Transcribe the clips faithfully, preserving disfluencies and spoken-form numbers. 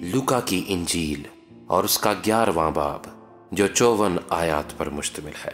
लूका की इंजील और उसका ग्यारहवां बाब जो चौवन आयात पर मुश्तमिल है।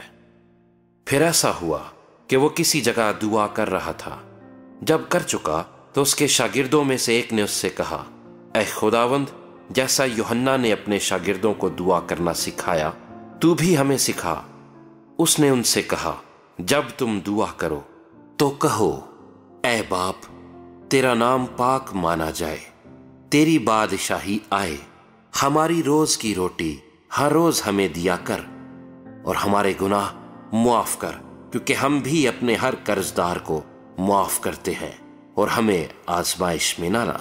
फिर ऐसा हुआ कि वो किसी जगह दुआ कर रहा था। जब कर चुका तो उसके शागिर्दों में से एक ने उससे कहा, ऐ खुदावंद, जैसा यूहन्ना ने अपने शागिर्दों को दुआ करना सिखाया, तू भी हमें सिखा। उसने उनसे कहा, जब तुम दुआ करो तो कहो, ऐ बाप, तेरा नाम पाक माना जाए, तेरी बादशाही आए, हमारी रोज की रोटी हर रोज हमें दिया कर, और हमारे गुनाह मुआफ कर, क्योंकि हम भी अपने हर कर्जदार को मुआफ करते हैं, और हमें आजमाइश में ना ला।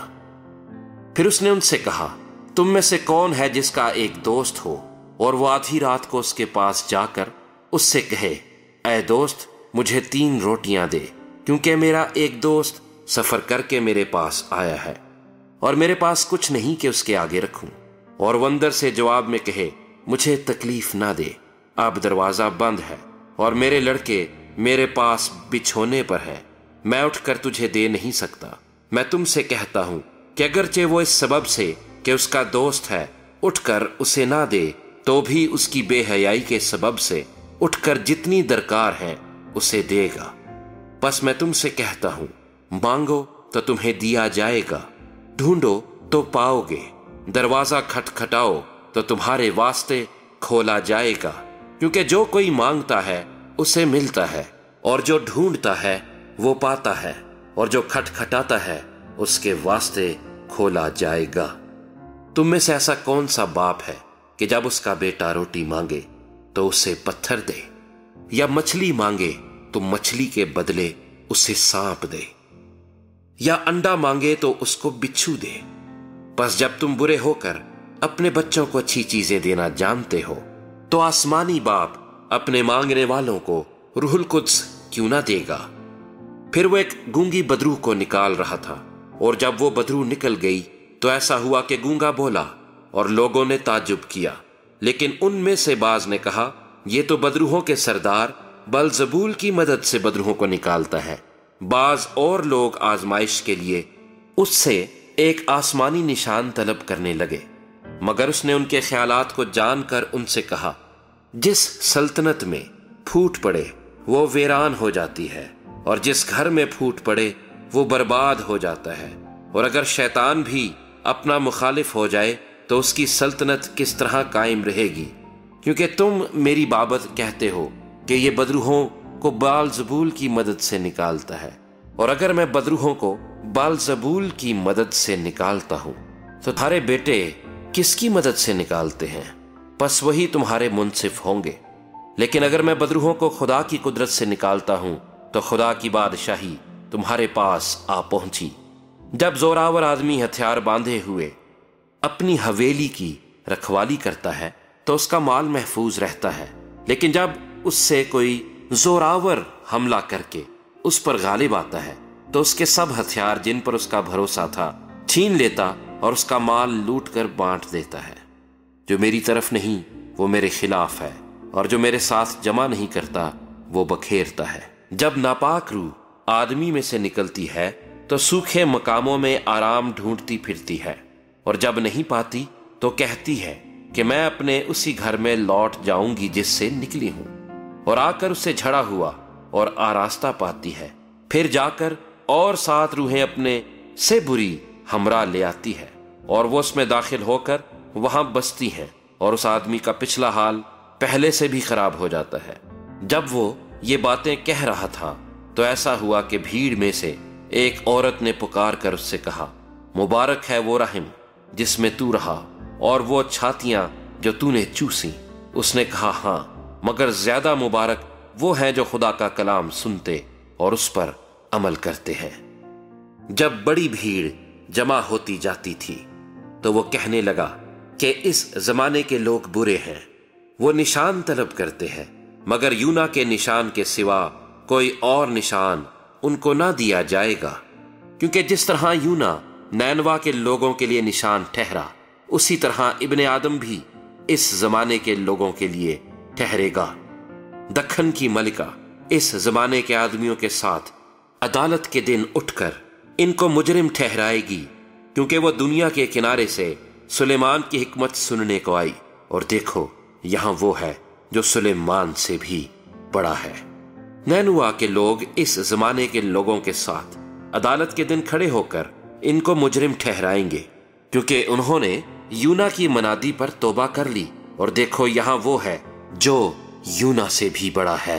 फिर उसने उनसे कहा, तुम में से कौन है जिसका एक दोस्त हो और वो आधी रात को उसके पास जाकर उससे कहे, ऐ दोस्त, मुझे तीन रोटियां दे, क्योंकि मेरा एक दोस्त सफर करके मेरे पास आया है और मेरे पास कुछ नहीं कि उसके आगे रखूं। और वो अंदर से जवाब में कहे, मुझे तकलीफ ना दे, अब दरवाजा बंद है और मेरे लड़के मेरे पास बिछोने पर है, मैं उठकर तुझे दे नहीं सकता। मैं तुमसे कहता हूं कि अगरचे वो इस सबब से कि उसका दोस्त है उठकर उसे ना दे, तो भी उसकी बेहयाई के सबब से उठकर जितनी दरकार है उसे देगा। बस मैं तुमसे कहता हूं, मांगो तो तुम्हें दिया जाएगा, ढूंढो तो पाओगे, दरवाजा खटखटाओ तो तुम्हारे वास्ते खोला जाएगा। क्योंकि जो कोई मांगता है उसे मिलता है, और जो ढूंढता है वो पाता है, और जो खटखटाता है उसके वास्ते खोला जाएगा। तुम में से ऐसा कौन सा बाप है कि जब उसका बेटा रोटी मांगे तो उसे पत्थर दे, या मछली मांगे तो मछली के बदले उसे सांप दे, या अंडा मांगे तो उसको बिच्छू दे? बस जब तुम बुरे होकर अपने बच्चों को अच्छी चीजें देना जानते हो, तो आसमानी बाप अपने मांगने वालों को रूहुल कुद्स क्यों ना देगा। फिर वो एक गूंगी बदरू को निकाल रहा था, और जब वो बदरू निकल गई तो ऐसा हुआ कि गूंगा बोला, और लोगों ने ताज्जुब किया। लेकिन उनमें से बाज ने कहा, ये तो बदरूहों के सरदार बलजबूल की मदद से बदरूहों को निकालता है। बाज और लोग आजमाइश के लिए उससे एक आसमानी निशान तलब करने लगे, मगर उसने उनके ख्यालात को जानकर उनसे कहा, जिस सल्तनत में फूट पड़े वो वीरान हो जाती है, और जिस घर में फूट पड़े वो बर्बाद हो जाता है। और अगर शैतान भी अपना मुखालिफ हो जाए तो उसकी सल्तनत किस तरह कायम रहेगी? क्योंकि तुम मेरी बाबत कहते हो कि ये बदरूहों को बालजबूल की मदद से निकालता है, और अगर मैं बदरूहों को बालजबूल की मदद से निकालता हूं तो तुम्हारे बेटे किसकी मदद से निकालते हैं? बस वही तुम्हारे मुंसिफ होंगे। लेकिन अगर मैं बदरूहों को खुदा की कुदरत से निकालता हूं तो खुदा की बादशाही तुम्हारे पास आ पहुंची। जब जोरावर आदमी हथियार बांधे हुए अपनी हवेली की रखवाली करता है तो उसका माल महफूज रहता है, लेकिन जब उससे कोई जोरावर हमला करके उस पर गालिब आता है तो उसके सब हथियार जिन पर उसका भरोसा था छीन लेता और उसका माल लूट कर बांट देता है। जो मेरी तरफ नहीं वो मेरे खिलाफ है, और जो मेरे साथ जमा नहीं करता वो बखेरता है। जब नापाक रूह आदमी में से निकलती है तो सूखे मकामों में आराम ढूंढती फिरती है, और जब नहीं पाती तो कहती है कि मैं अपने उसी घर में लौट जाऊंगी जिससे निकली हूं, और आकर उसे झड़ा हुआ और आरास्ता पाती है। फिर जाकर और सात रूहें अपने से बुरी हमरा ले आती है, और वो उसमें दाखिल होकर वहां बसती हैं, और उस आदमी का पिछला हाल पहले से भी खराब हो जाता है। जब वो ये बातें कह रहा था तो ऐसा हुआ कि भीड़ में से एक औरत ने पुकार कर उससे कहा, मुबारक है वो रहम जिसमें तू रहा और वो छातियां जो तूने चूसी। उसने कहा, हाँ, मगर ज्यादा मुबारक वो है जो खुदा का कलाम सुनते और उस पर अमल करते हैं। जब बड़ी भीड़ जमा होती जाती थी तो वो कहने लगा कि इस जमाने के लोग बुरे हैं, वो निशान तलब करते हैं, मगर यूना के निशान के सिवा कोई और निशान उनको ना दिया जाएगा। क्योंकि जिस तरह यूना नैनवा के लोगों के लिए निशान ठहरा, उसी तरह इब्ने आदम भी इस जमाने के लोगों के लिए ठहरेगा। दखन की मलिका इस जमाने के आदमियों के साथ अदालत के दिन उठकर इनको मुजरिम ठहराएगी, क्योंकि वो दुनिया के किनारे से سلیمان کی حکمت سننے کو آئی، اور دیکھو یہاں وہ ہے جو سلیمان سے بھی بڑا ہے۔ نینوا کے لوگ اس زمانے کے لوگوں کے ساتھ عدالت کے دن کھڑے ہو کر ان کو مجرم ٹھہرائیں گے، کیونکہ انہوں نے یونا کی منادی پر توبہ کر لی، اور دیکھو یہاں وہ ہے جو یونا سے بھی بڑا ہے۔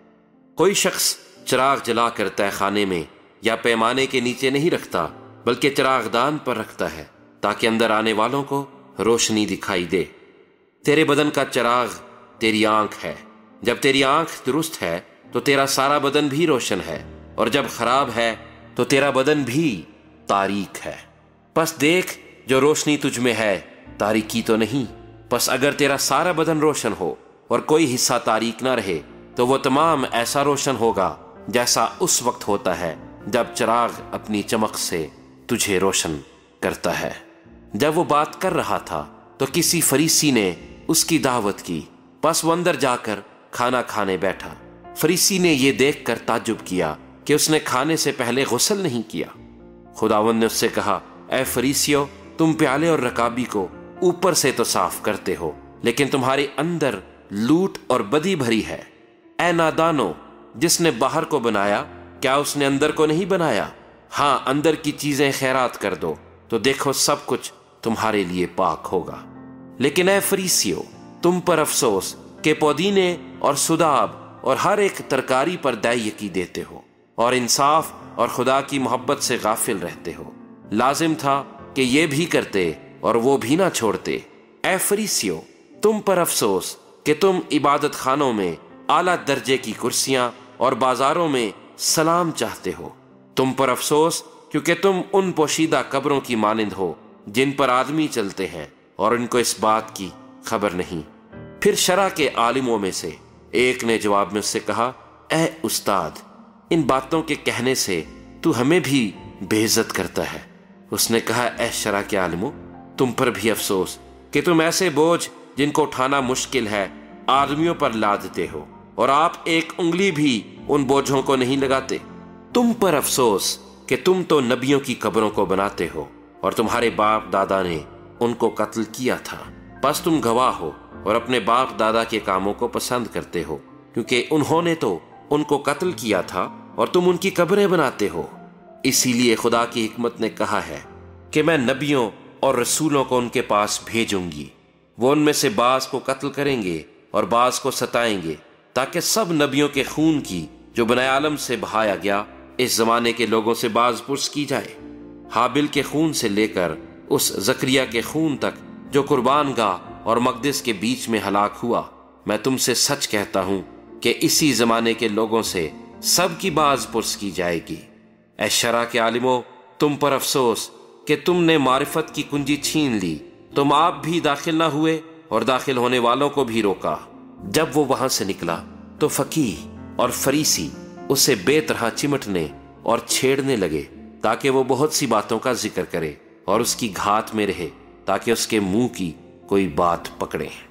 کوئی شخص چراغ جلا کر تہ خانے میں یا پیمانے کے نیچے نہیں رکھتا، بلکہ چراغ دان پر رکھتا ہے، تاکہ اندر آنے والوں کو روشنی دکھائی دے۔ تیرے بدن کا چراغ تیری آنکھ ہے۔ جب تیری آنکھ درست ہے تو تیرا سارا بدن بھی روشن ہے، اور جب خراب ہے تو تیرا بدن بھی تاریک ہے۔ پس دیکھ، جو روشنی تجھ میں ہے تاریکی تو نہیں۔ پس اگر تیرا سارا بدن روشن ہو اور کوئی حصہ تاریک نہ رہے، تو وہ تمام ایسا روشن ہوگا جیسا اس وقت ہوتا ہے جب چراغ اپنی چمک سے تجھے روشن کرتا ہے۔ جب وہ بات کر رہا تھا تو کسی فریسی نے اس کی دعوت کی، پس وہ اندر جا کر کھانا کھانے بیٹھا۔ فریسی نے یہ دیکھ کر تعجب کیا کہ اس نے کھانے سے پہلے غسل نہیں کیا۔ خداوند نے اس سے کہا، اے فریسیو، تم پیالے اور رکابی کو اوپر سے تو صاف کرتے ہو، لیکن تمہارے اندر لوٹ اور بدی بھری ہے۔ اے نادانو، جس نے باہر کو بنایا، کیا اس نے اندر کو نہیں بنایا؟ ہاں، اندر کی چیزیں خیرات کر دو، تو دیکھو سب کچھ تمہارے لیے پاک ہوگا۔ لیکن اے فریسیو، تم پر افسوس کہ پودینے اور سداب اور ہر ایک ترکاری پر دائیکی دیتے ہو، اور انصاف اور خدا کی محبت سے غافل رہتے ہو۔ لازم تھا کہ یہ بھی کرتے اور وہ بھی نہ چھوڑتے۔ اے فریسیو، تم پر افسوس کہ تم عبادت خانوں میں اعلیٰ درجے کی کرسیاں اور بازاروں میں سلام چاہتے ہو۔ تم پر افسوس کیونکہ تم ان پوشیدہ قبروں کی مانند ہو جن پر آدمی چلتے ہیں، اور ان کو اس بات کی خبر نہیں۔ پھر شرع کے عالموں میں سے ایک نے جواب میں اس سے کہا، اے استاد، ان باتوں کے کہنے سے تو ہمیں بھی بے عزت کرتا ہے۔ اس نے کہا، اے شرع کے عالموں، تم پر بھی افسوس کہ تم ایسے بوجھ جن کو اٹھانا مشکل ہے آدمیوں پر لادتے ہو، اور آپ ایک انگلی بھی ان بوجھوں کو نہیں لگاتے۔ تم پر افسوس کہ تم تو نبیوں کی قبروں کو بناتے ہو، اور تمہارے باپ دادا نے ان کو قتل کیا تھا۔ پس تم گواہ ہو اور اپنے باپ دادا کے کاموں کو پسند کرتے ہو، کیونکہ انہوں نے تو ان کو قتل کیا تھا اور تم ان کی قبریں بناتے ہو۔ اسی لیے خدا کی حکمت نے کہا ہے کہ میں نبیوں اور رسولوں کو ان کے پاس بھیجوں گی، وہ ان میں سے بعض کو قتل کریں گے اور بعض کو ستائیں گے، تاکہ سب نبیوں کے خون کی جو بنی عالم سے بہایا گیا اس زمانے کے لوگوں سے باز پرس کی جائے۔ حابل کے خون سے لے کر اس زکریا کے خون تک جو قربان گاہ اور مقدس کے بیچ میں ہلاک ہوا، میں تم سے سچ کہتا ہوں کہ اسی زمانے کے لوگوں سے سب کی باز پرس کی جائے گی۔ اے شرع کے عالموں، تم پر افسوس کہ تم نے معرفت کی کنجی چھین لی۔ تم آپ بھی داخل نہ ہوئے اور داخل ہونے والوں کو بھی روکا۔ جب وہ وہاں سے نکلا تو فقیہ اور فریسی اسے بے طرح چمٹنے اور چھیڑنے لگے، تاکہ وہ بہت سی باتوں کا ذکر کرے اور اس کی گھات میں رہے، تاکہ اس کے منہ کی کوئی بات پکڑے۔